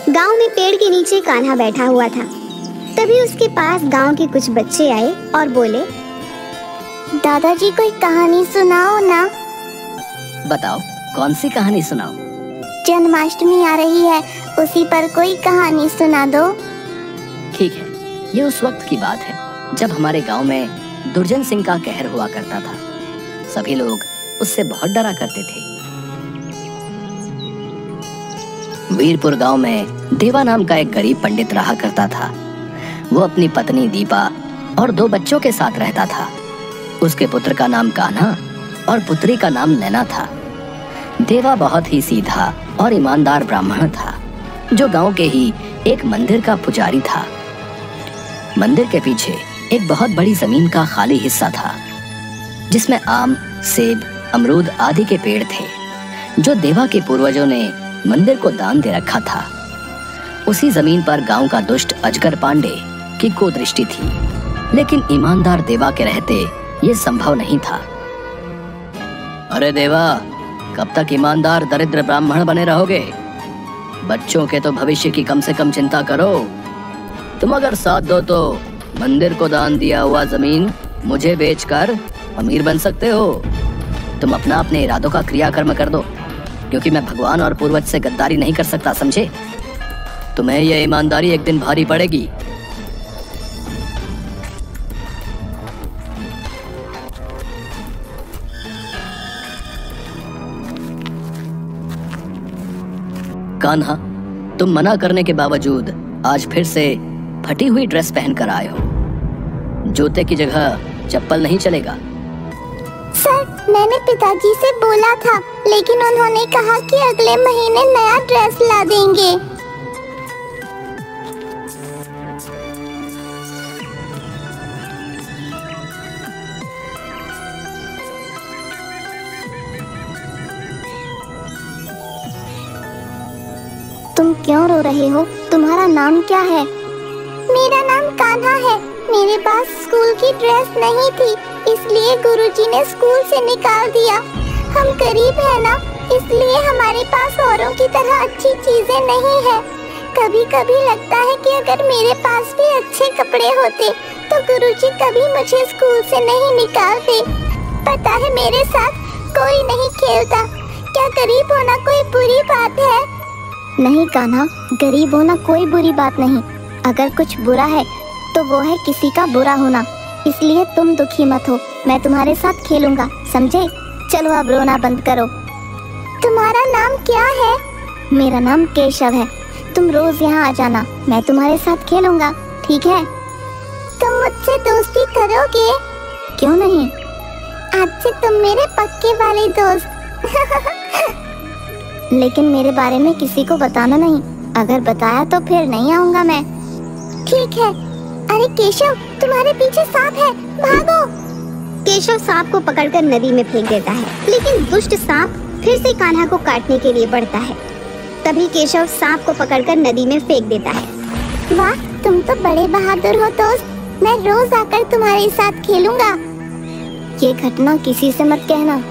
गांव में पेड़ के नीचे कान्हा बैठा हुआ था। तभी उसके पास गांव के कुछ बच्चे आए और बोले, दादाजी कोई कहानी सुनाओ ना। बताओ, कौन सी कहानी सुनाओ? जन्माष्टमी आ रही है, उसी पर कोई कहानी सुना दो। ठीक है, ये उस वक्त की बात है जब हमारे गांव में दुर्जन सिंह का कहर हुआ करता था। सभी लोग उससे बहुत डरा करते थे। वीरपुर गांव में देवा नाम का एक गरीब पंडित रहा करता था। वो अपनी पत्नी दीपा और 2 बच्चों के साथ रहता था। उसके पुत्र का नाम कान्हा और पुत्री का नाम नैना था। देवा बहुत ही सीधा और ईमानदार ब्राह्मण था, जो गांव के ही एक मंदिर का पुजारी था। मंदिर के पीछे एक बहुत बड़ी जमीन का खाली हिस्सा था, जिसमें आम, सेब, अमरूद आदि के पेड़ थे, जो देवा के पूर्वजों ने मंदिर को दान दे रखा था। उसी जमीन पर गांव का दुष्ट अजगर पांडे की कुदृष्टि थी, लेकिन ईमानदार देवा के रहते ये संभव नहीं था। अरे देवा, कब तक ईमानदार दरिद्र ब्राह्मण बने रहोगे? बच्चों के तो भविष्य की कम से कम चिंता करो। तुम अगर साथ दो तो मंदिर को दान दिया हुआ जमीन मुझे बेचकर अमीर बन सकते हो। तुम अपने इरादों का क्रियाकर्म कर दो, क्योंकि मैं भगवान और पूर्वज से गद्दारी नहीं कर सकता, समझे? तुम्हें यह ईमानदारी एक दिन भारी पड़ेगी। कान्हा, तुम मना करने के बावजूद आज फिर से फटी हुई ड्रेस पहनकर आए हो। जूते की जगह चप्पल नहीं चलेगा। सर, मैंने पिताजी से बोला था, लेकिन उन्होंने कहा कि अगले महीने नया ड्रेस ला देंगे। तुम क्यों रो रहे हो? तुम्हारा नाम क्या है? मेरा नाम कान्हा है। मेरे पास स्कूल की ड्रेस नहीं थी, इसलिए गुरुजी ने स्कूल से निकाल दिया। हम गरीब हैं ना, इसलिए हमारे पास औरों की तरह अच्छी चीजें नहीं है। कभी कभी लगता है कि अगर मेरे पास भी अच्छे कपड़े होते तो गुरुजी कभी मुझे स्कूल से नहीं निकालते। पता है, मेरे साथ कोई नहीं खेलता। क्या गरीब होना कोई बुरी बात है? नहीं कान्हा, गरीब होना कोई बुरी बात नहीं। अगर कुछ बुरा है तो वो है किसी का बुरा होना। इसलिए तुम दुखी मत हो, मैं तुम्हारे साथ खेलूंगा, समझे? चलो अब रोना बंद करो। तुम्हारा नाम क्या है? मेरा नाम केशव है। तुम रोज यहाँ आ जाना, मैं तुम्हारे साथ खेलूंगा, ठीक है? तुम मुझसे दोस्ती करोगे? क्यों नहीं, आज से तुम मेरे पक्के वाले दोस्त। लेकिन मेरे बारे में किसी को बताना नहीं, अगर बताया तो फिर नहीं आऊंगा मैं। ठीक है। अरे केशव, तुम्हारे पीछे सांप है, भागो। केशव सांप को पकड़कर नदी में फेंक देता है, लेकिन दुष्ट सांप फिर से कान्हा को काटने के लिए बढ़ता है। तभी केशव सांप को पकड़कर नदी में फेंक देता है। वाह, तुम तो बड़े बहादुर हो दोस्त। मैं रोज आकर तुम्हारे साथ खेलूंगा। ये घटना किसी से मत कहना।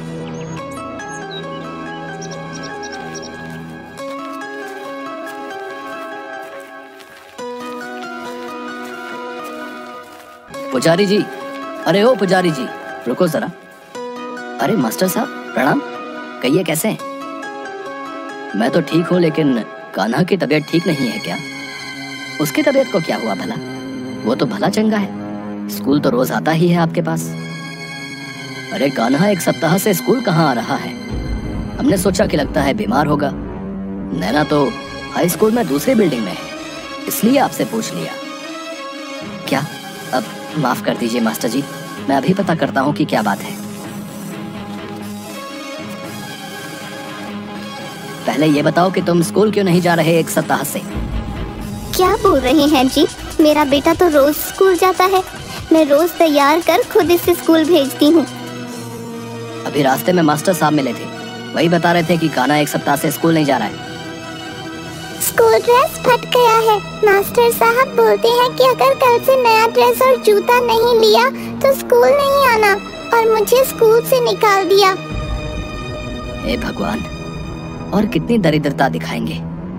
पुजारी जी, अरे ओ पुजारी जी, रुको जरा। अरे मास्टर साहब, प्रणाम। कहिए, कैसे हैं? मैं तो ठीक हूँ, लेकिन कान्हा की तबीयत ठीक नहीं है क्या? उसकी तबीयत को क्या हुआ भला? वो तो भला चंगा है, स्कूल तो रोज आता ही है आपके पास। अरे कान्हा 1 सप्ताह से स्कूल कहाँ आ रहा है? हमने सोचा कि लगता है बीमार होगा। नैना तो हाई स्कूल में दूसरी बिल्डिंग में है, इसलिए आपसे पूछ लिया। क्या? अब माफ कर दीजिए मास्टर जी, मैं अभी पता करता हूँ कि क्या बात है। पहले ये बताओ कि तुम स्कूल क्यों नहीं जा रहे 1 सप्ताह से? क्या बोल रहे हैं जी? मेरा बेटा तो रोज स्कूल जाता है। मैं रोज तैयार कर खुद इसे स्कूल भेजती हूँ। अभी रास्ते में मास्टर साहब मिले थे, वही बता रहे थे कि कान्हा 1 सप्ताह से स्कूल नहीं जा रहा है। स्कूल ड्रेस फट गया है। मास्टर साहब बोलते हैं कि अगर कल से नया ड्रेस और जूता नहीं लिया तो स्कूल नहीं आना, और मुझे स्कूल से निकाल दिया। हे भगवान, और कितनी दरिद्रता दिखाएंगे।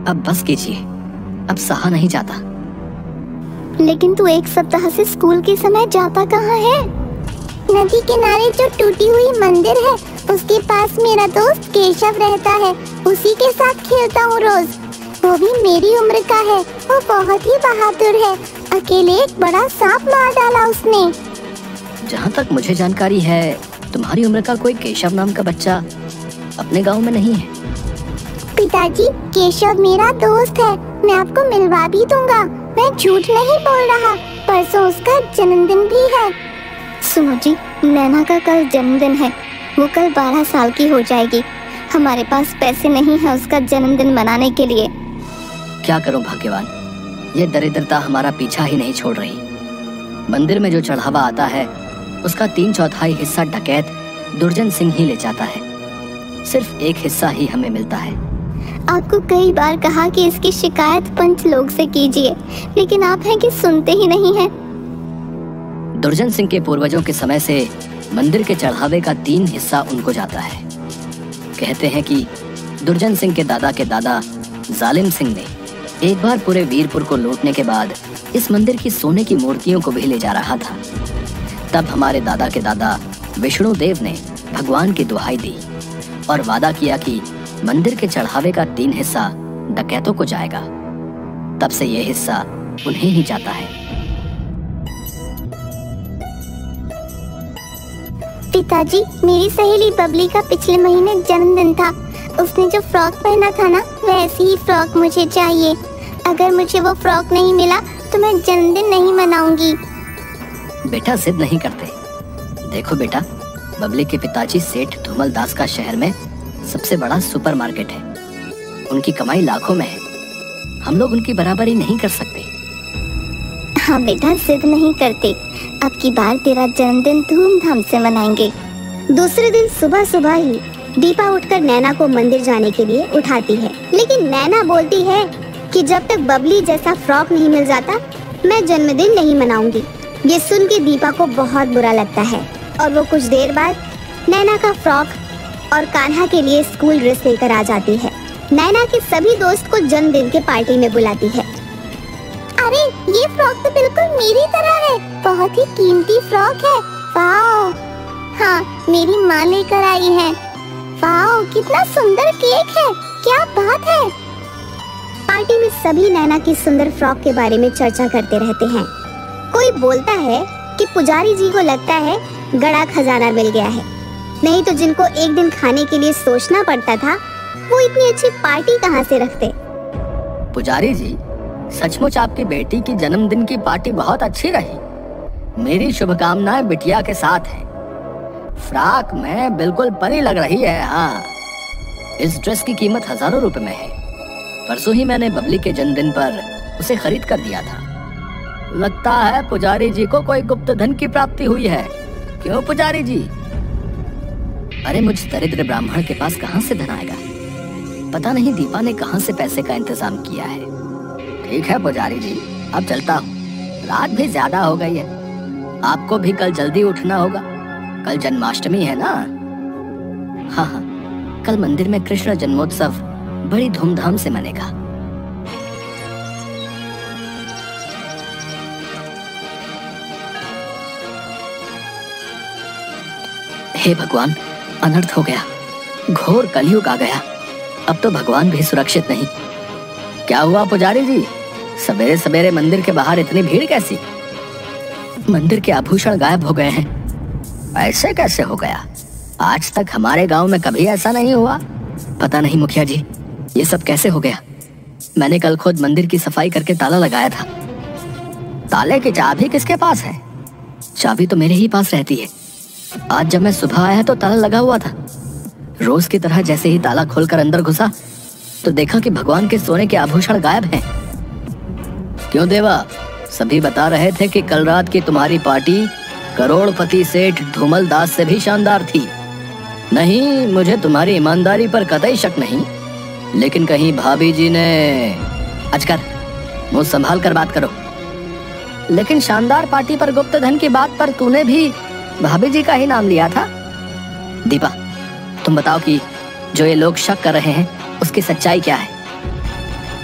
अब बस कीजिए, अब सहा नहीं जाता। लेकिन तू एक सप्ताह से स्कूल के समय जाता कहाँ है? नदी किनारे जो टूटी हुई मंदिर है उसके पास मेरा दोस्त केशव रहता है, उसी के साथ खेलता हूँ रोज। वो भी मेरी उम्र का है, वो बहुत ही बहादुर है। अकेले एक बड़ा सांप मार डाला उसने। जहाँ तक मुझे जानकारी है तुम्हारी उम्र का कोई केशव नाम का बच्चा अपने गांव में नहीं है। पिताजी, केशव मेरा दोस्त है, मैं आपको मिलवा भी दूंगा। मैं झूठ नहीं बोल रहा, परसों उसका जन्मदिन भी है। सुनो जी, नैना का कल जन्मदिन है, वो कल 12 साल की हो जाएगी। हमारे पास पैसे नहीं है उसका जन्मदिन मनाने के लिए। क्या करूं भाग्यवान, ये दरिद्रता हमारा पीछा ही नहीं छोड़ रही। मंदिर में जो चढ़ावा आता है उसका 3/4 हिस्सा डकैत दुर्जन सिंह ही ले जाता है, सिर्फ एक हिस्सा ही हमें मिलता है। आपको कई बार कहा कि इसकी शिकायत पंच लोग से कीजिए, लेकिन आप हैं कि सुनते ही नहीं हैं। दुर्जन सिंह के पूर्वजों के समय से मंदिर के चढ़ावे का 3 हिस्सा उनको जाता है। कहते हैं कि दुर्जन सिंह के दादा जालिम सिंह ने एक बार पूरे वीरपुर को लूटने के बाद इस मंदिर की सोने की मूर्तियों को भी ले जा रहा था। तब हमारे दादा विष्णुदेव ने भगवान की दुहाई दी और वादा किया कि मंदिर के चढ़ावे का 3 हिस्सा डकैतों को जाएगा। तब से यह हिस्सा उन्हें ही जाता है। पिताजी, मेरी सहेली बबली का पिछले महीने जन्मदिन था। उसने जो फ्रॉक पहना था ना, वैसी ही फ्रॉक मुझे चाहिए। अगर मुझे वो फ्रॉक नहीं मिला तो मैं जन्मदिन नहीं मनाऊंगी। बेटा जिद नहीं करते। देखो बेटा, बबली के पिताजी सेठ धूमल दास का शहर में सबसे बड़ा सुपरमार्केट है। उनकी कमाई लाखों में है, हम लोग उनकी बराबरी नहीं कर सकते। हाँ बेटा, जिद नहीं करते। अब की बार तेरा जन्मदिन धूमधाम से मनाएंगे। दूसरे दिन सुबह सुबह ही दीपा उठकर नैना को मंदिर जाने के लिए उठाती है, लेकिन नैना बोलती है कि जब तक बबली जैसा फ्रॉक नहीं मिल जाता मैं जन्मदिन नहीं मनाऊंगी। ये सुन के दीपा को बहुत बुरा लगता है और वो कुछ देर बाद नैना का फ्रॉक और कान्हा के लिए स्कूल ड्रेस लेकर आ जाती है। नैना के सभी दोस्त को जन्मदिन के पार्टी में बुलाती है। अरे, ये फ्रॉक तो बिल्कुल मेरी तरह है, बहुत ही कीमती फ्रॉक है। वाओ! हाँ, मेरी माँ लेकर आई है। वाओ, कितना सुंदर केक है, क्या बात है। पार्टी में सभी नैना की सुंदर फ्रॉक के बारे में चर्चा करते रहते हैं। कोई बोलता है कि पुजारी जी को लगता है गड़ा खजाना मिल गया है, नहीं तो जिनको एक दिन खाने के लिए सोचना पड़ता था वो इतनी अच्छी पार्टी कहाँ से रखते। पुजारी जी, सचमुच आपकी बेटी की जन्मदिन की पार्टी बहुत अच्छी रही। मेरी शुभकामनाएं बिटिया के साथ हैं। फ्रॉक में बिल्कुल परी लग रही है। हाँ, इस ड्रेस की कीमत हजारों रुपए में है। परसों ही मैंने बबली के जन्मदिन पर उसे खरीद कर दिया था। लगता है पुजारी जी को कोई गुप्त धन की प्राप्ति हुई है। क्यों पुजारी जी? अरे, मुझ दरिद्र ब्राह्मण के पास कहाँ से धन आएगा? पता नहीं दीपा ने कहाँ से पैसे का इंतजाम किया है। ठीक है पुजारी जी, अब चलता हूँ, रात भी ज्यादा हो गई है। आपको भी कल जल्दी उठना होगा, कल जन्माष्टमी है ना। हाँ, कल मंदिर में कृष्ण जन्मोत्सव बड़ी धूमधाम से मनेगा। हे भगवान, अनर्थ हो गया, घोर कलयुग आ गया। अब तो भगवान भी सुरक्षित नहीं। क्या हुआ पुजारी जी, सवेरे सवेरे मंदिर के बाहर इतनी भीड़ कैसी? मंदिर के आभूषण गायब हो गए हैं। ऐसे कैसे हो गया? आज तक हमारे गांव में कभी ऐसा नहीं हुआ। पता नहीं मुखिया जी, ये सब कैसे हो गया। मैंने कल खुद मंदिर की सफाई करके ताला लगाया था। ताले की चाबी किसके पास है? चाबी तो मेरे ही पास रहती है। आज जब मैं सुबह आया तो ताला लगा हुआ था। रोज की तरह जैसे ही ताला खोलकर अंदर घुसा तो देखा कि भगवान के सोने के आभूषण गायब हैं। क्यों देवा, सभी बता रहे थे कि कल रात की तुम्हारी पार्टी करोड़पति सेठ धूमल दास से भी शानदार थी। नहीं, मुझे तुम्हारी ईमानदारी पर कतई शक नहीं, लेकिन कहीं भाभी जी ने... अजगर, मुंह संभाल कर बात करो। लेकिन शानदार पार्टी पर गुप्त धन की बात पर तूने भी भाभी जी का ही नाम लिया था। दीपा, तुम बताओ कि जो ये लोग शक कर रहे हैं उसकी सच्चाई क्या है?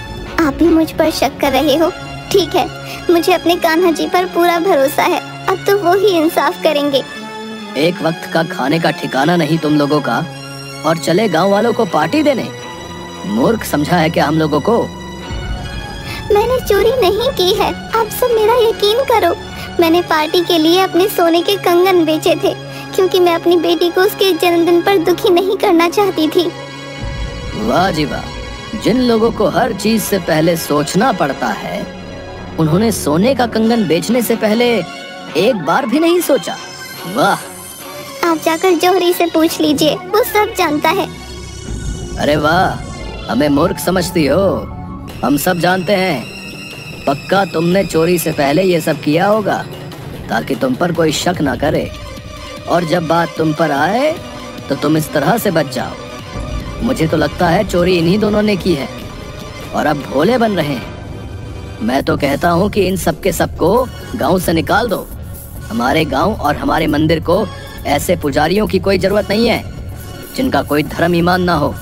आप भी मुझ पर शक कर रहे हो। ठीक है, मुझे अपने कान्हा जी पर पूरा भरोसा है। अब तो वो ही इंसाफ करेंगे। एक वक्त का खाने का ठिकाना नहीं तुम लोगों का, और चले गांव वालों को पार्टी देने। मूर्ख समझा है क्या हम लोगों को? मैंने चोरी नहीं की है, आप सब मेरा यकीन करो। मैंने पार्टी के लिए अपने सोने के कंगन बेचे थे, क्योंकि मैं अपनी बेटी को उसके जन्मदिन पर दुखी नहीं करना चाहती थी। वाह जी वाह, जिन लोगों को हर चीज से पहले सोचना पड़ता है, उन्होंने सोने का कंगन बेचने से पहले एक बार भी नहीं सोचा। वाह। आप जाकर जौहरी से पूछ लीजिए, वो सब जानता है। अरे वाह, हमें मूर्ख समझती हो? हम सब जानते हैं। पक्का तुमने चोरी से पहले ये सब किया होगा, ताकि तुम पर कोई शक ना करे, और जब बात तुम पर आए तो तुम इस तरह से बच जाओ। मुझे तो लगता है चोरी इन्हीं दोनों ने की है, और अब भोले बन रहे हैं। मैं तो कहता हूँ कि इन सब के सबको गांव से निकाल दो। हमारे गांव और हमारे मंदिर को ऐसे पुजारियों की कोई जरूरत नहीं है, जिनका कोई धर्म ईमान ना हो।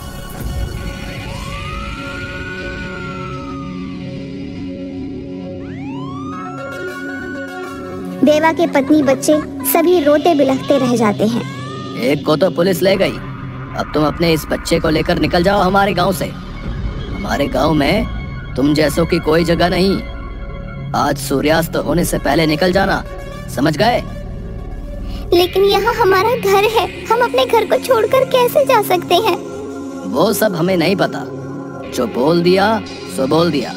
देवा के पत्नी बच्चे सभी रोते बिलखते रह जाते हैं। एक को तो पुलिस ले गई, अब तुम अपने इस बच्चे को लेकर निकल जाओ हमारे गांव से। हमारे गांव में तुम जैसों की कोई जगह नहीं। आज सूर्यास्त होने से पहले निकल जाना, समझ गए? लेकिन यहाँ हमारा घर है, हम अपने घर को छोड़कर कैसे जा सकते हैं? वो सब हमें नहीं पता, जो बोल दिया सो बोल दिया।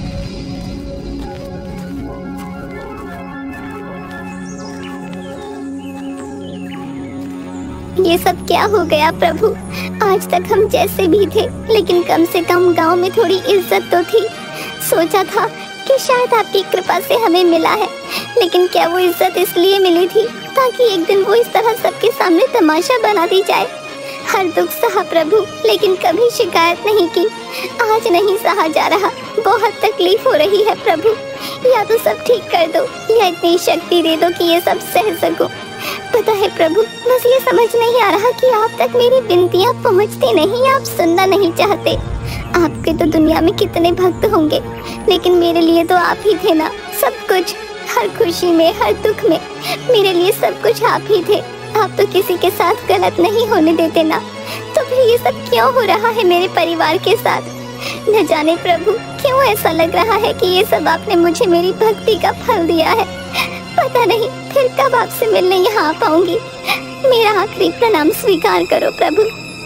ये सब क्या हो गया प्रभु? आज तक हम जैसे भी थे, लेकिन कम से कम गांव में थोड़ी इज्जत तो थी। सोचा था कि शायद आपकी कृपा से हमें मिला है, लेकिन क्या वो इज्जत इसलिए मिली थी ताकि एक दिन वो इस तरह सबके सामने तमाशा बना दी जाए? हर दुख सहा प्रभु, लेकिन कभी शिकायत नहीं की। आज नहीं सहा जा रहा, बहुत तकलीफ हो रही है प्रभु। या तो सब ठीक कर दो, या इतनी शक्ति दे दो कि ये सब सह सकूं। पता है प्रभु, बस ये समझ नहीं आ रहा कि आप तक मेरी विनतियाँ पहुँचती नहीं, आप सुनना नहीं चाहते। आपके तो दुनिया में कितने भक्त होंगे, लेकिन मेरे लिए तो आप ही थे ना सब कुछ। हर खुशी में, हर दुख में मेरे लिए सब कुछ आप ही थे। आप तो किसी के साथ गलत नहीं होने देते ना, तो फिर ये सब क्यों हो रहा है मेरे परिवार के साथ? न जाने प्रभु क्यों ऐसा लग रहा है कि ये सब आपने मुझे मेरी भक्ति का फल दिया है। पता नहीं फिर कब आपसे मिलने यहाँ आ पाऊंगी। मेरा आखिरी प्रणाम स्वीकार करो प्रभु।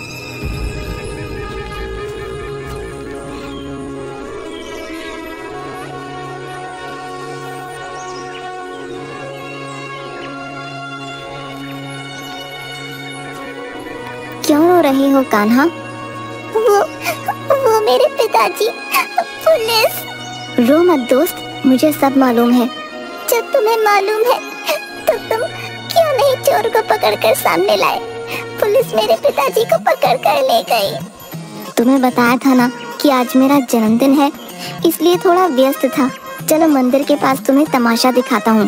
क्यों रो रहे हो कान्हा? वो मेरे पिताजी। पुलिस। रो मत दोस्त, मुझे सब मालूम है। जब तुम्हें मालूम है तो तुम क्यों नहीं चोर को पकड़कर सामने लाए? पुलिस मेरे पिताजी को पकड़कर ले गई। तुम्हें बताया था ना कि आज मेरा जन्मदिन है, इसलिए थोड़ा व्यस्त था। चलो मंदिर के पास तुम्हें तमाशा दिखाता हूँ।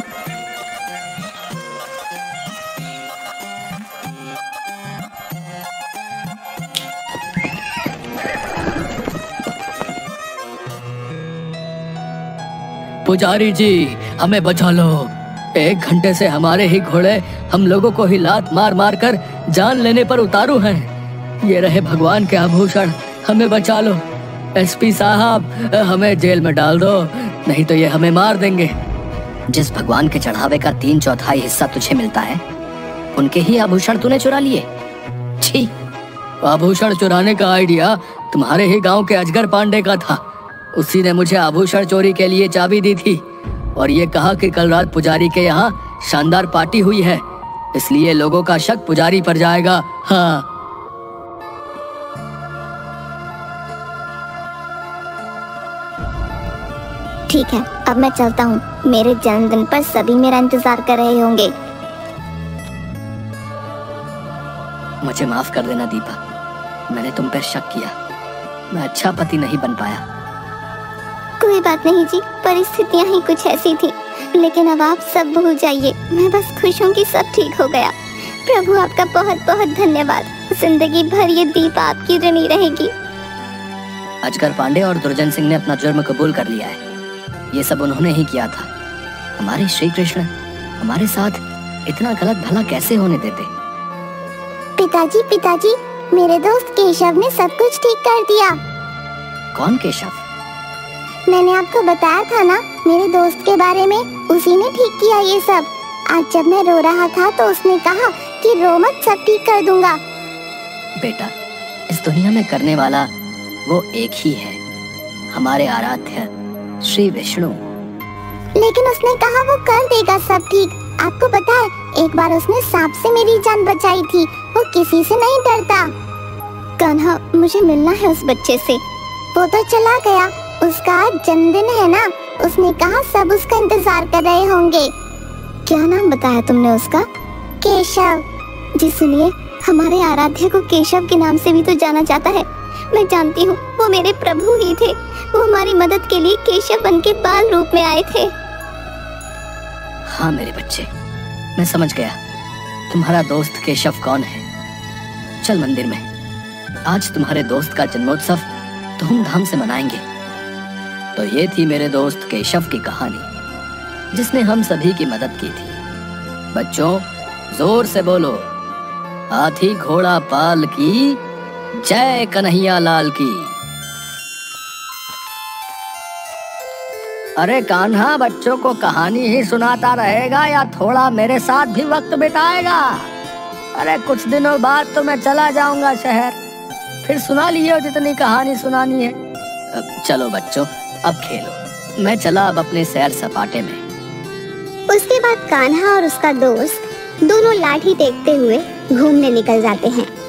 पुजारी जी, हमें बचा लो। 1 घंटे से हमारे ही घोड़े हम लोगों को ही लात मार मार कर जान लेने पर उतारू हैं। ये रहे भगवान के आभूषण, हमें बचा लो। एसपी साहब, हमें जेल में डाल दो, नहीं तो ये हमें मार देंगे। जिस भगवान के चढ़ावे का 3/4 हिस्सा तुझे मिलता है, उनके ही आभूषण तूने चुरा लिए। छी, आभूषण चुराने का आइडिया तुम्हारे ही गांव के अजगर पांडे का था। उसी ने मुझे आभूषण चोरी के लिए चाबी दी थी, और ये कहा कि कल रात पुजारी के यहाँ शानदार पार्टी हुई है, इसलिए लोगों का शक पुजारी पर जाएगा। हाँ। ठीक है, अब मैं चलता हूँ। मेरे जन्मदिन पर सभी मेरा इंतजार कर रहे होंगे। मुझे माफ कर देना दीपा, मैंने तुम पर शक किया। मैं अच्छा पति नहीं बन पाया। कोई बात नहीं जी, परिस्थितियाँ ही कुछ ऐसी थी, लेकिन अब आप सब भूल जाइए। मैं बस खुश हूँ कि सब ठीक हो गया। प्रभु आपका बहुत बहुत धन्यवाद। जिंदगी भर ये दीपा आपकी ऋणी रहेगी। अजगर पांडे और दुर्जन सिंह ने अपना जुर्म कबूल कर लिया है। ये सब उन्होंने ही किया था। हमारे श्री कृष्ण हमारे साथ इतना गलत भला कैसे होने देते? पिताजी, मेरे दोस्त केशव ने सब कुछ ठीक कर दिया। कौन केशव? मैंने आपको बताया था ना मेरे दोस्त के बारे में, उसी ने ठीक किया ये सब। आज जब मैं रो रहा था तो उसने कहा कि रो मत, सब ठीक कर दूंगा। बेटा, इस दुनिया में करने वाला वो एक ही है, हमारे आराध्य श्री विष्णु। लेकिन उसने कहा वो कर देगा सब ठीक। आपको पता है, एक बार उसने सांप से मेरी जान बचाई थी। वो किसी से नहीं डरता। कान्हा, मुझे मिलना है उस बच्चे से। वो तो चला गया, उसका आज जन्मदिन है ना। उसने कहा सब उसका इंतजार कर रहे होंगे। क्या नाम बताया तुमने उसका? केशव। जी सुनिए, हमारे आराध्य को केशव के नाम से भी तो जाना जाता है। मैं जानती हूँ, वो मेरे प्रभु ही थे। वो हमारी मदद के लिए केशव बन के बाल रूप में आए थे। हाँ मेरे बच्चे, मैं समझ गया तुम्हारा दोस्त केशव कौन है। चल मंदिर में, आज तुम्हारे दोस्त का जन्मोत्सव धूमधाम से मनाएंगे। तो ये थी मेरे दोस्त केशव की कहानी, जिसने हम सभी की मदद की थी। बच्चों, जोर से बोलो, हाथी घोड़ा पाल की जय, कन्हैया लाल की। अरे कान्हा, बच्चों को कहानी ही सुनाता रहेगा या थोड़ा मेरे साथ भी वक्त बिताएगा? अरे कुछ दिनों बाद तो मैं चला जाऊंगा शहर, फिर सुना लियो जितनी कहानी सुनानी है। चलो बच्चों, अब खेलो। मैं चला अब अपने सैर सपाटे में। उसके बाद कान्हा और उसका दोस्त दोनों लाठी टेकते हुए घूमने निकल जाते हैं।